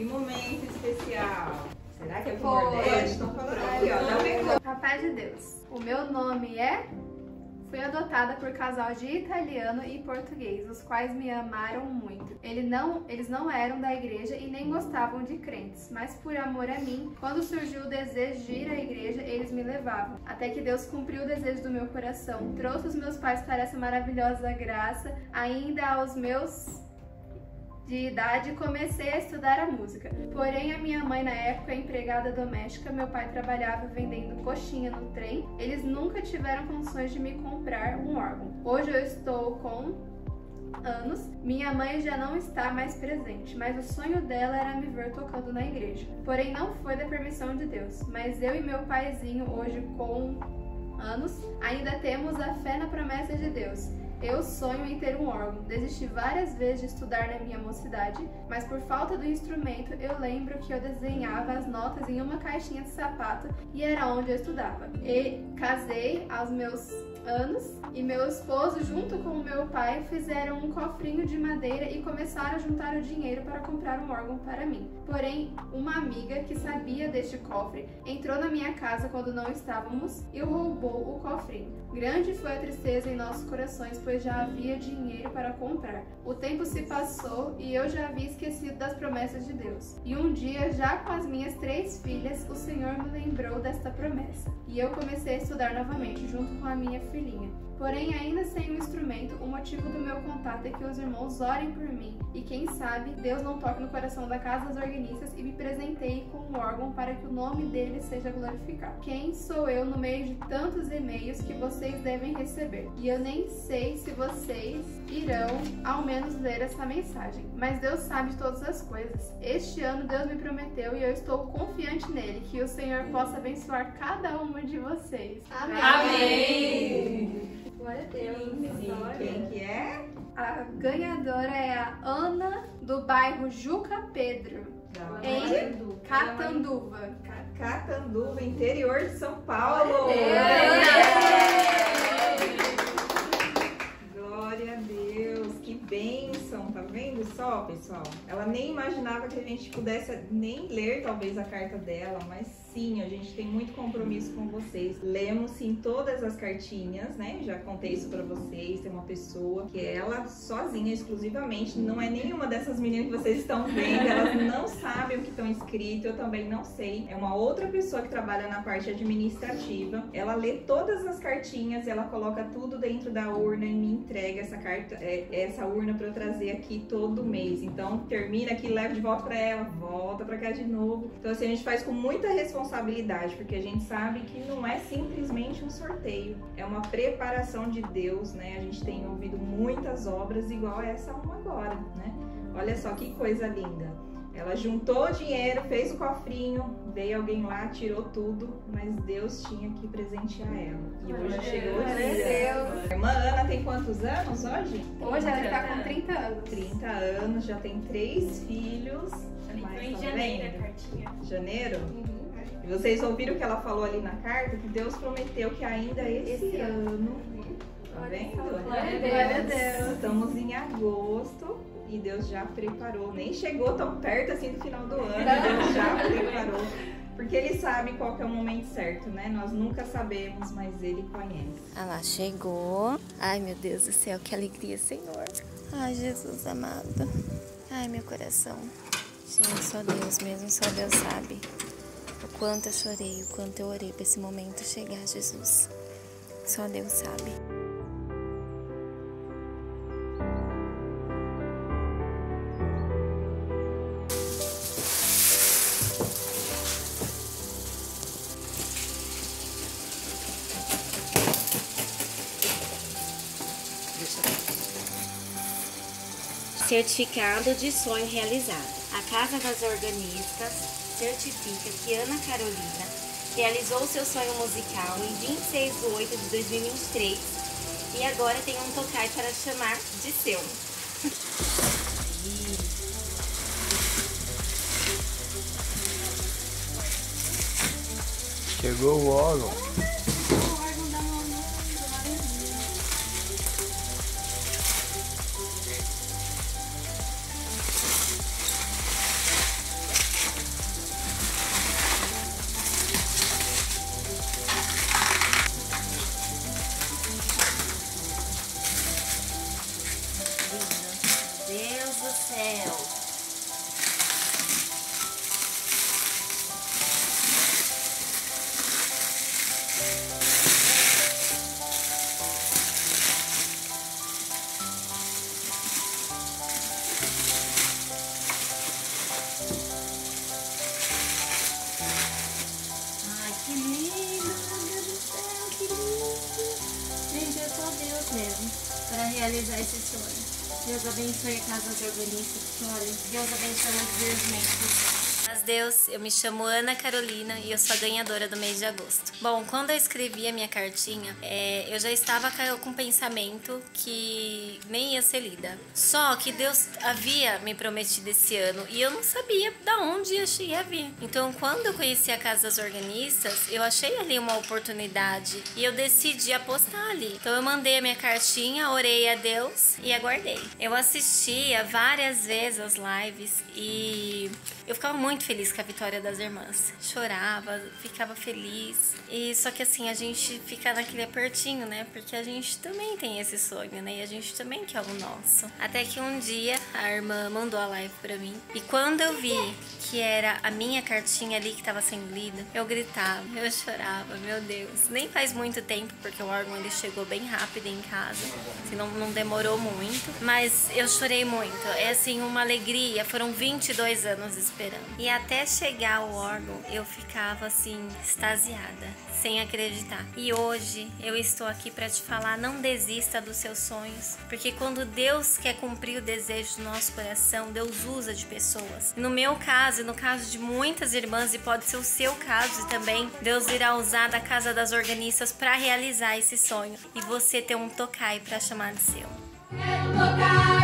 momento especial. Será que é pro Nordeste? Estão falando aqui, ó. Dá bem. Rapaz de Deus, o meu nome é... Fui adotada por casal de italiano e português, os quais me amaram muito. Eles não eram da igreja e nem gostavam de crentes, mas por amor a mim, quando surgiu o desejo de ir à igreja, eles me levavam. Até que Deus cumpriu o desejo do meu coração, trouxe os meus pais para essa maravilhosa graça, ainda aos meus... de idade, comecei a estudar a música. Porém, a minha mãe, na época, empregada doméstica, meu pai trabalhava vendendo coxinha no trem. Eles nunca tiveram condições de me comprar um órgão. Hoje eu estou com anos, minha mãe já não está mais presente, mas o sonho dela era me ver tocando na igreja. Porém, não foi da permissão de Deus, mas eu e meu paizinho, hoje com anos, ainda temos a fé na promessa de Deus. Eu sonho em ter um órgão. Desisti várias vezes de estudar na minha mocidade, mas por falta do instrumento, eu lembro que eu desenhava as notas em uma caixinha de sapato e era onde eu estudava. E casei aos meus anos e meu esposo, junto com o meu pai, fizeram um cofrinho de madeira e começaram a juntar o dinheiro para comprar um órgão para mim. Porém, uma amiga que sabia deste cofre entrou na minha casa quando não estávamos e roubou o cofrinho. Grande foi a tristeza em nossos corações, pois já havia dinheiro para comprar. O tempo se passou e eu já havia esquecido das promessas de Deus. E um dia, já com as minhas 3 filhas, o Senhor me lembrou desta promessa. E eu comecei a estudar novamente, junto com a minha filhinha. Porém, ainda sem o instrumento, o motivo do meu contato é que os irmãos orem por mim e quem sabe Deus não toque no coração da Casa das Organistas e me presenteie com um órgão para que o nome dele seja glorificado. Quem sou eu no meio de tantos e-mails que vocês devem receber? E eu nem sei se vocês irão ao menos ler essa mensagem, mas Deus sabe de todas as coisas. Este ano Deus me prometeu e eu estou confiante nele, que o Senhor possa abençoar cada uma de vocês. Amém! Amém. Glória a Deus. Quem que é? A ganhadora é a Ana, do bairro Juca Pedro, em Catanduva. Catanduva, interior de São Paulo. Glória a Deus, que bênção, tá vendo só, pessoal? Ela nem imaginava que a gente pudesse nem ler talvez a carta dela, mas sim, a gente tem muito compromisso com vocês. Lemos sim todas as cartinhas, né? Já contei isso pra vocês. Tem uma pessoa que ela sozinha, exclusivamente, não é nenhuma dessas meninas que vocês estão vendo, elas não sabem o que estão escrito, eu também não sei. É uma outra pessoa que trabalha na parte administrativa. Ela lê todas as cartinhas, ela coloca tudo dentro da urna e me entrega essa carta, essa urna pra eu trazer aqui todo mês. Então, termina aqui, leva de volta pra ela, volta pra cá de novo. Então, assim, a gente faz com muita responsabilidade, porque a gente sabe que não é simplesmente um sorteio, é uma preparação de Deus, né? A gente tem ouvido muitas obras igual essa uma agora, né? Olha só que coisa linda. Ela juntou dinheiro, fez o cofrinho, veio alguém lá, tirou tudo, mas Deus tinha que presentear ela. E hoje chegou o dia. A irmã Ana tem quantos anos hoje? Hoje ela está com 30 anos. 30 anos, já tem 3 filhos. Foi em janeiro a cartinha. Janeiro? E vocês ouviram o que ela falou ali na carta? Que Deus prometeu que ainda esse ano. Tá vendo? Glória a Deus. Estamos em agosto e Deus já preparou. Nem chegou tão perto assim do final do ano. Deus já preparou. Porque Ele sabe qual que é o momento certo, né? Nós nunca sabemos, mas Ele conhece. Ah lá, chegou. Ai, meu Deus do céu, que alegria, Senhor. Ai, Jesus amado. Ai, meu coração. Gente, só Deus mesmo, só Deus sabe. O quanto eu chorei, o quanto eu orei para esse momento chegar, Jesus. Só Deus sabe. Certificado de sonho realizado. A Casa das Organistas certifica que Ana Carolina realizou seu sonho musical em 26 de 8 de 2023 e agora tem um tocar para chamar de seu. Chegou o órgão. Deus abençoe a casa das organistas. Olha, Deus abençoe muito grandemente. Mas Deus, eu me chamo Ana Carolina e eu sou a ganhadora do mês de agosto. Bom, quando eu escrevi a minha cartinha, eu já estava com o pensamento que nem ia ser lida. Só que Deus havia me prometido esse ano e eu não sabia da onde ia vir. Então, quando eu conheci a Casa das Organistas, eu achei ali uma oportunidade e eu decidi apostar ali. Então, eu mandei a minha cartinha, orei a Deus e aguardei. Eu assistia várias vezes as lives e eu ficava muito feliz com a vitória das irmãs. Chorava, ficava feliz. E só que assim, a gente fica naquele apertinho, né? Porque a gente também tem esse sonho, né? E a gente também quer o nosso. Até que um dia a irmã mandou a live pra mim. E quando eu vi que era a minha cartinha ali que tava sendo lida, eu gritava, eu chorava, meu Deus. Nem faz muito tempo, porque o órgão ele chegou bem rápido em casa. Assim, não demorou muito. Mas eu chorei muito. É assim, uma alegria. Foram 22 anos esperando. E até chegar o órgão, eu ficava assim, extasiada, sem acreditar. E hoje eu estou aqui para te falar, não desista dos seus sonhos, porque quando Deus quer cumprir o desejo do nosso coração, Deus usa de pessoas. No meu caso, e no caso de muitas irmãs, e pode ser o seu caso também, Deus irá usar da Casa das Organistas para realizar esse sonho e você ter um tocaio para chamar de seu. Quero tocar.